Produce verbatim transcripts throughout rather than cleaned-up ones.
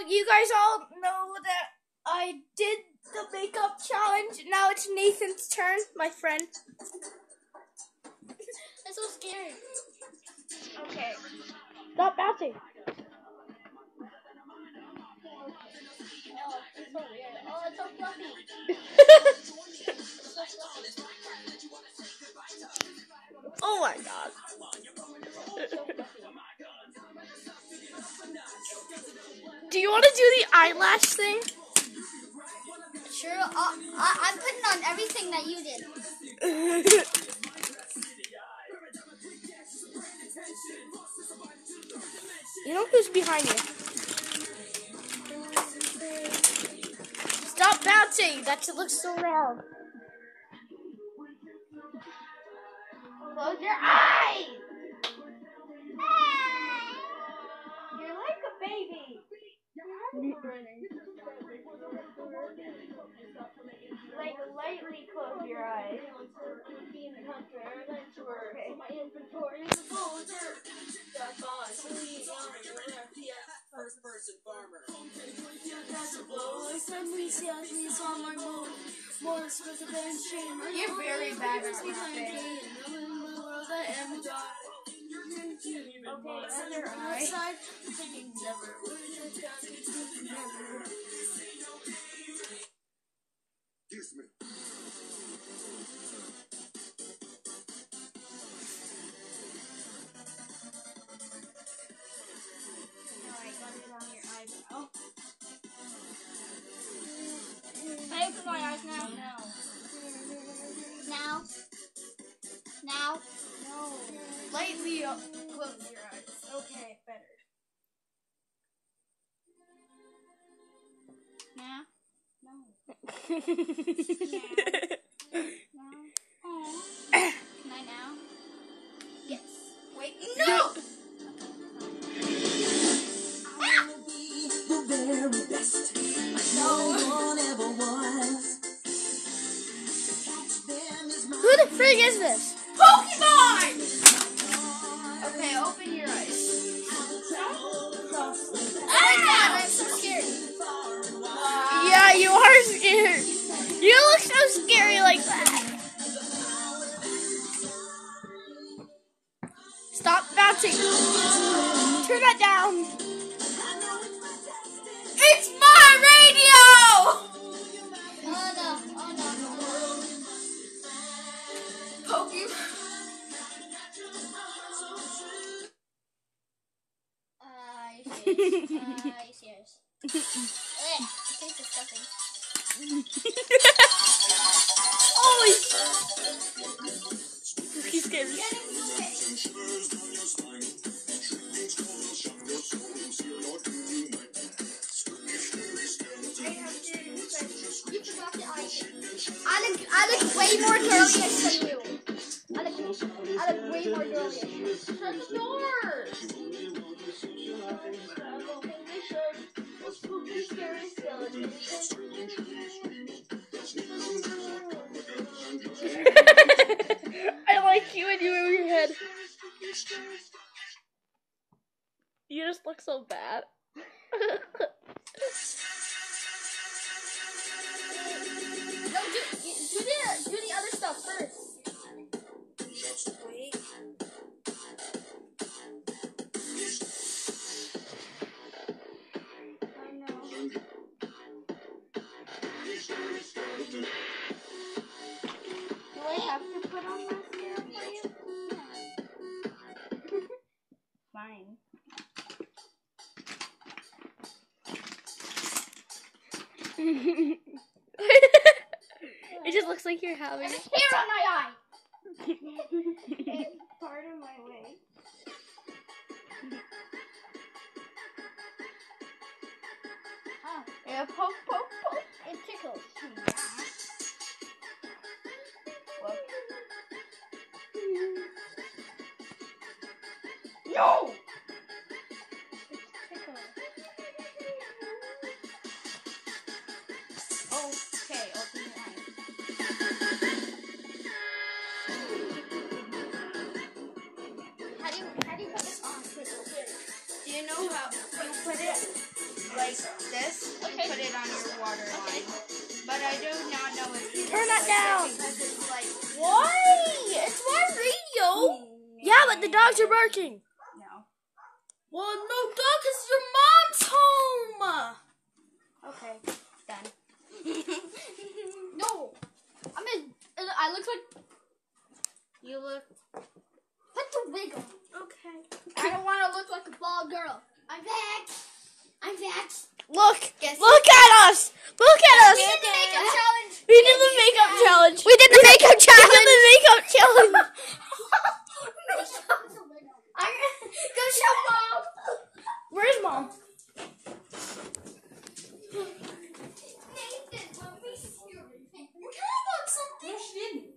you guys all know that I did the makeup challenge. Now it's Nathan's turn, my friend. That's so scary. Okay. Stop bouncing. Oh, it's so weird. Oh, it's so fluffy. Oh my god. Do you want to do the eyelash thing? Sure, I'll, I, I'm putting on everything that you did. You know who's behind you? Stop bouncing! That should look so wrong. Close your eyes! You're like a baby. Like, lightly close your eyes. Okay. First person farmer. You're very bad at laughing. Okay, other eye. Kiss me. Alright, got it on your eyebrow. Can I open my eyes now? No. Now? Now? No. Lightly uh, close your eyes. Okay, better. Now? No. Now? Aw. Can I now? Yes. Wait. No! I will be the very best. No one ever was. Who the frig is this? Pokemon! Okay, open your eyes. Oh my god, I'm so scared. Yeah, you are scared. You look so scary like that. Stop bouncing. Turn that down. It's my radio! Oh no, oh no. Pokemon. Uh, are you serious? Uh, are you serious? Ugh, tastes disgusting. Holy He's scared. You forgot the eye. I look, I look way more girlish than you. I look, I look way more girlish. Shut the door! I like you when you move your head. You just look so bad. No, do, do the, do the other stuff first. Wait. Oh no. Do I have to put on mascara for you? Fine. It just looks like you're having There's a hair on my eye. it's part of my way. Oh, Yeah, poke, poke, poke. it tickles. Look. No! It tickles. Okay, open your eyes. How do you, how do you put this on? Do you know how you put it? Like like this. Okay. You put it on your water line. But I do not know if you Turn that like down. it because it's like Why? It's my radio. Yeah, but the dogs are barking. no. Well, no, dog, it's your mom's home. Okay, done. No, I mean, I look like. You look Put the wig on. okay. I don't want to look like a bald girl. I'm back. I'm back. Look, Guess look at us. Look at us. We did the makeup challenge. We did the makeup challenge. We did the makeup We did the makeup challenge. I'm gonna go show mom. Where's mom? Nathan, let me see your thing. You kind of got something. No, she didn't.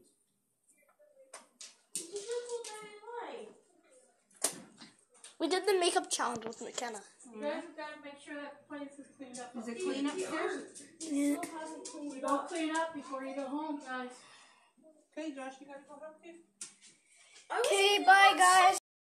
We did the makeup challenge with McKenna. You guys have got to make sure that place is cleaned up. Is it clean upstairs? Yeah. You don't clean up before you go home, guys. Okay, Josh, you gotta go help you. Okay, bye guys.